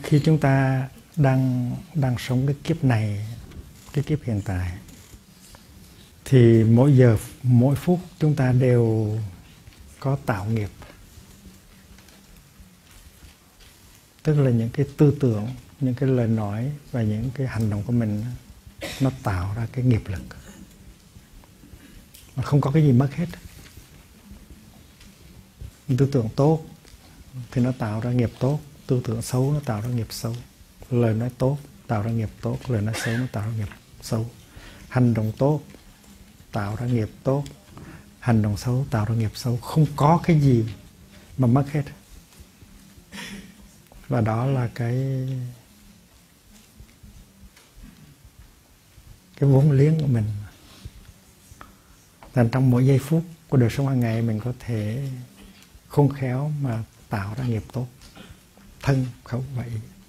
khi chúng ta đang sống cái kiếp này, cái kiếp hiện tại, thì mỗi giờ mỗi phút chúng ta đều có tạo nghiệp. Tức là những cái tư tưởng, những cái lời nói và những cái hành động của mình nó tạo ra cái nghiệp lực. Mà không có cái gì mất hết. Tư tưởng tốt thì nó tạo ra nghiệp tốt, tư tưởng xấu nó tạo ra nghiệp xấu. Lời nói tốt tạo ra nghiệp tốt, lời nói xấu nó tạo ra nghiệp xấu. Hành động tốt tạo ra nghiệp tốt, hành động xấu tạo ra nghiệp xấu. Không có cái gì mà mất hết. Và đó là cái vốn liếng của mình. Thành trong mỗi giây phút của đời sống hàng ngày mình có thể khôn khéo mà tạo ra nghiệp tốt, thân, khẩu và ý.